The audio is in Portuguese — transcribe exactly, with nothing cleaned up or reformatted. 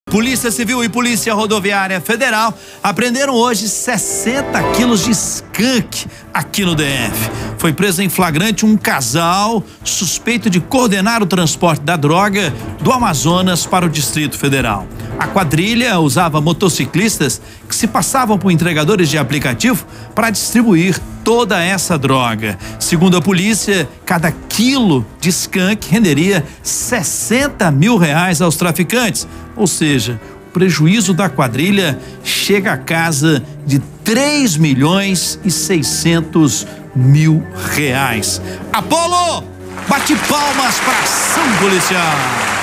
Polícia Civil e Polícia Rodoviária Federal apreenderam hoje sessenta quilos de skunk aqui no D F. Foi preso em flagrante um casal suspeito de coordenar o transporte da droga do Amazonas para o Distrito Federal. A quadrilha usava motociclistas que se passavam por entregadores de aplicativo para distribuir toda essa droga. Segundo a polícia, cada quilo de skunk renderia sessenta mil reais aos traficantes. Ou seja, o prejuízo da quadrilha chega a casa de três milhões e seiscentos mil reais. Apolo, bate palmas para ação policial.